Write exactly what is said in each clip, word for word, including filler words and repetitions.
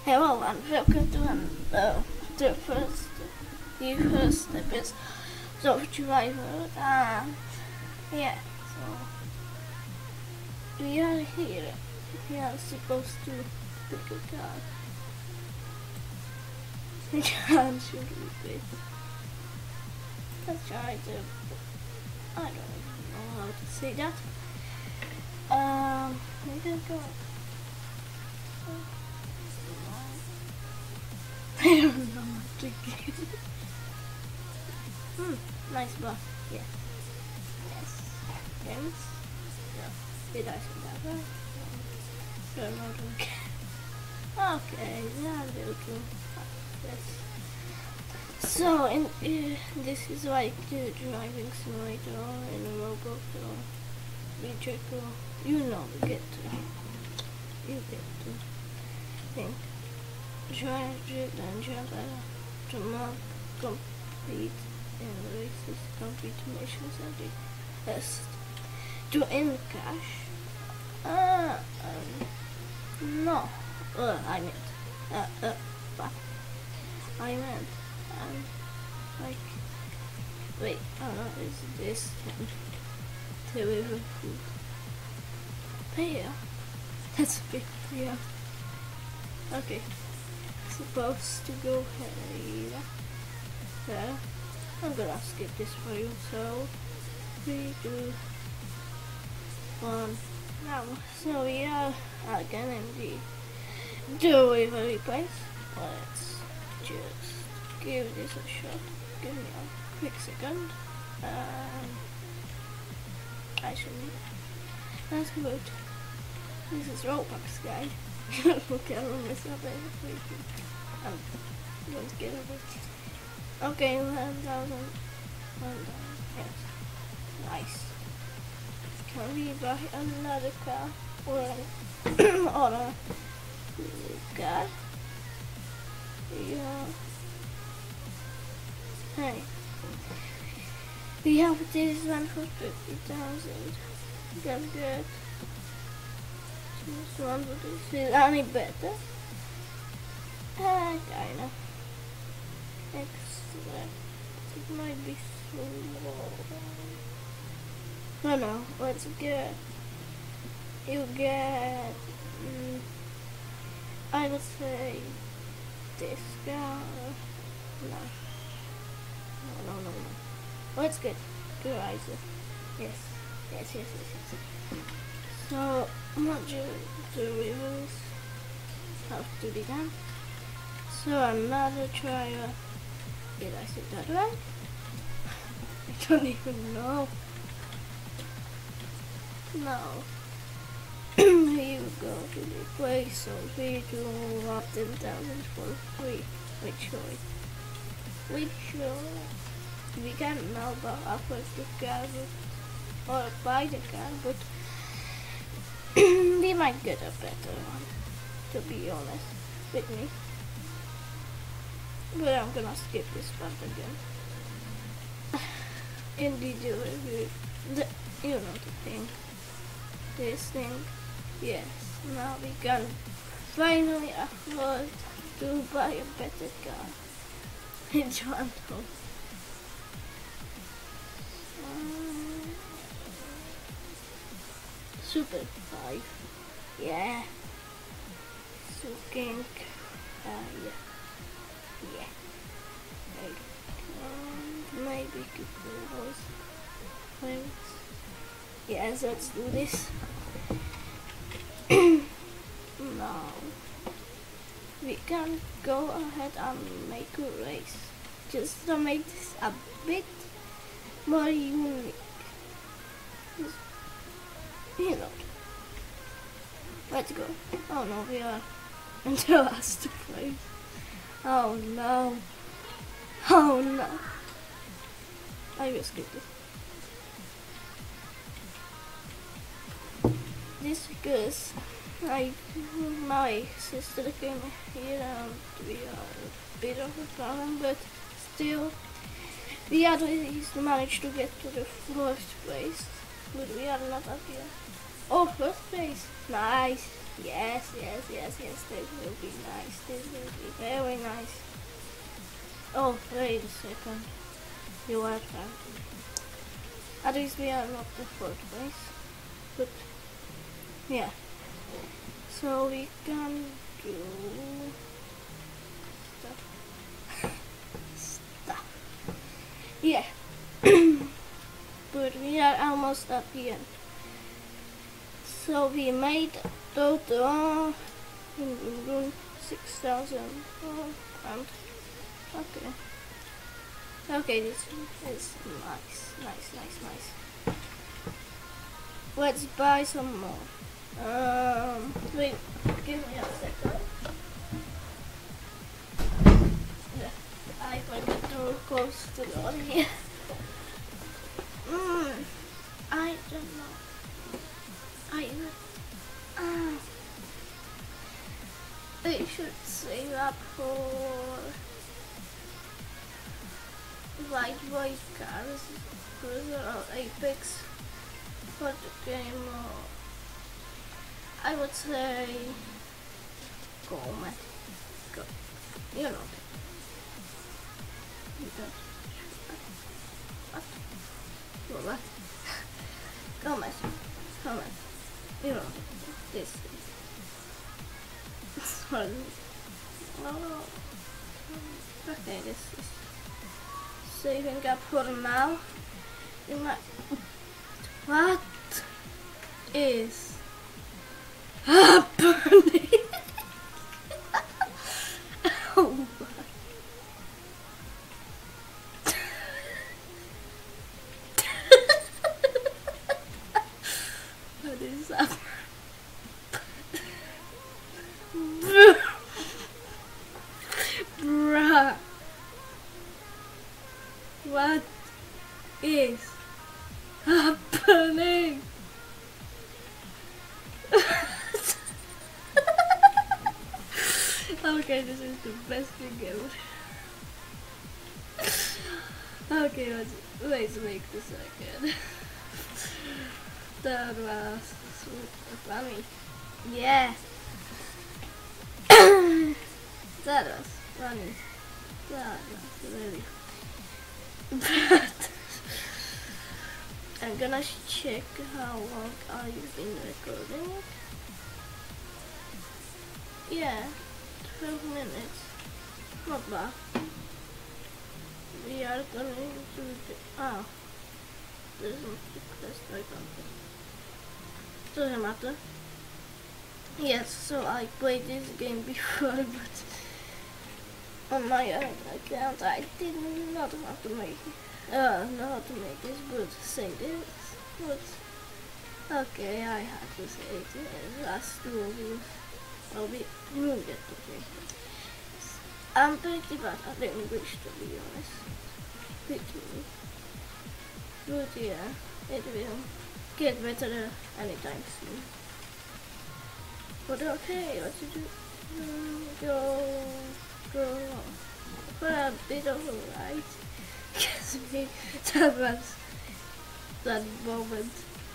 Hello and welcome to an, uh, the first, the first episode of Driveworld. And yeah, so we are here. We are supposed to pick a card. We can't shoot with it. Let's try to. I don't know how to say that. Um, we can go. I don't know what to get. Hmm, nice bar. Yeah. Yes. Games. Yeah. Did I say that right? No. Don't know to get. Okay, yeah, they'll do. Yes. So, in uh, this is like the driving simulator in a robot or we check or you know you get to you get to think. Try to jump to mark complete and races complete missions at the best to end cash. Uh, um, no, uh, I meant, uh, uh, what? I meant, um, like, wait, oh no, is this one? Deliver food. Payout? That's a big payout. Okay. Supposed to go here. Yeah. I'm gonna skip this for you. So three, two, one. Now, so we are again in the delivery place. Let's just give this a shot. Give me a quick second. Um, I should. That's good. This is Roblox, guys. Okay, I don't mess up everything. I'm going to get over it. Okay, one thousand. one thousand. Yes. Nice. Can we buy another car? Or a, or a car? Yeah. Hey. We have this one for fifty thousand. That's good. This one, but is it any better? Ah, kinda. Excellent. It might be small. No, no, let's get. You get. Mm, I would say this guy. No. No, no, no, no. Let's get Geyser. Yes. Yes, yes, yes, yes. So, much the reviews have to be done. So another trial. Did I say that right? I don't even know. No. Here we go to the place. So we do have ten thousand for free. Which choice? Which choice? We can't now go upwards the car or buy the car, but we might get a better one, to be honest with me. But I'm gonna skip this part again. In the delivery, the, you know the thing, this thing, yes, now we can finally afford to buy a better car. Which one though? Super five. Yeah. So King. Uh, yeah. Yeah. Um, maybe keep those things. Yes, let's do this. Now we can go ahead and make a race. Just to make this a bit more unique. You know. Let's go. Oh no, we are in the last place. Oh no. Oh no. I will skip this. This because I, my sister came here and we are a bit of a problem, but still we at least managed to get to the first place. But we are not up here. Oh, first place. Nice. Yes, yes, yes, yes. This will be nice. This will be very nice. Oh, wait a second. You are right. At least we are not the fourth place. But yeah. So we can do stuff. stuff. Yeah. But we are almost at the end. So we made total six thousand and okay. Okay, this is nice, nice, nice, nice. Let's buy some more. Um, wait, give me a second. Yeah, I got the door closed to the other here. Mm, I don't know. I uh, I should save up for lightweight cars, cruiser or Apex for the game. Uh, I would say go, man. Go. You know that. You don't. What? What? What? Come on. Come on. You know this. Sorry. Oh. Okay, this is saving up for now. In my what is happening? Oh. What is happening? Bruh. What is happening? Okay, this is the best thing ever. Okay, let's, let's make this again. That was super funny. Yeah. That was funny. That was really but I'm gonna check how long I've been recording it. Yeah, twelve minutes. Not bad. We are going to the oh, there's no request, I don't think. Doesn't matter. Yes, so I played this game before, but on my own account I did not want to make it. Uh, not to make this, but say this. But okay, I have to say it. The last two of you, I'll be will get okay. I'm pretty bad at English, to be honest. Pretty. But yeah, it will get better anytime soon. But okay, what to do? Mm, go, go for a bit of a ride. Because me, that was that moment.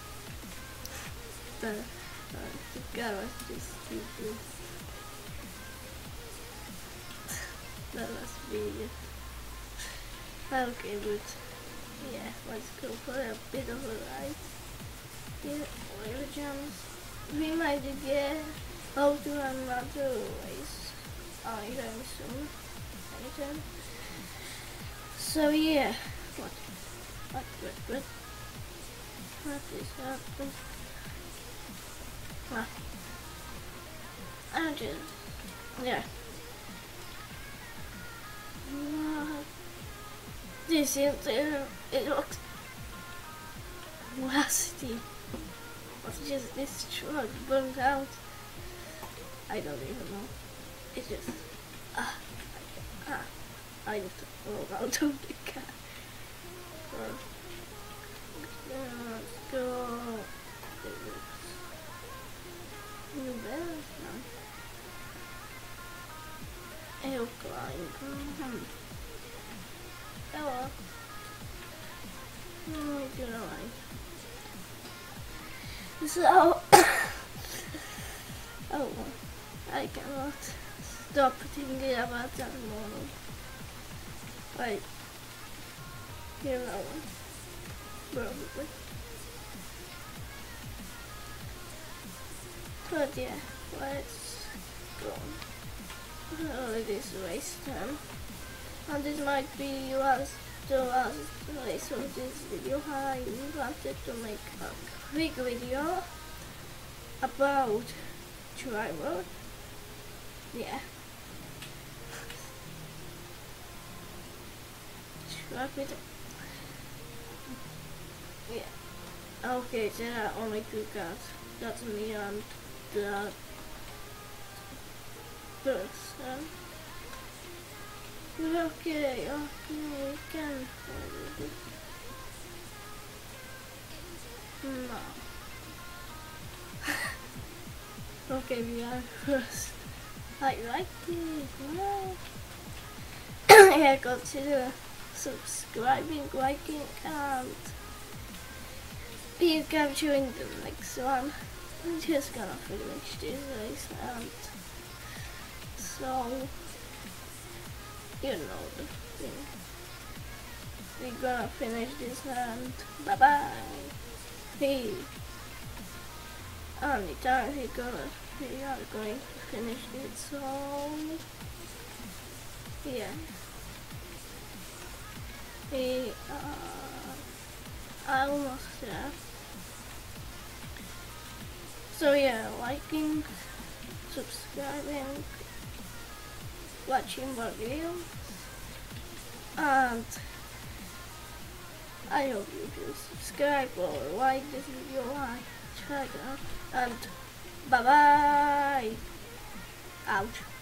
The, uh, the car was just stupid. That was weird. Okay, but yeah, let's go for a bit of a ride. Yeah, oil jumps. We might get how to another race anytime soon. Anytime. So yeah, what? What? What? What? What is happening? What? I just yeah. What? This is uh, it looks nasty. What's just this truck burnt out? I don't even know. It's just ah, ah. I need to roll out of the car. Uh, let's go. You better now. I'll climb. Hmm. Hello. Oh, you're alright. So Oh, I cannot stop thinking about that morning. Like, you know, probably. But yeah, let's go. Oh, it is waste time. And this might be last, the last race of this video. I wanted to make a quick video about Driveworld. Yeah. Drive Yeah. Okay, there are only two cars. That's me and the person. Okay, okay, we can hold it. No. Okay, we are first. I like it. No. Yeah, consider subscribing, liking, and be capturing the next one. I'm just gonna finish this race, and so you know the thing. We're gonna finish this, and bye bye. Hey, anytime we gonna we are going to finish it. So yeah. We are almost there. So yeah, liking, subscribing, watching more videos, and I hope you will subscribe or like this video. I try it out, and bye bye. Ouch.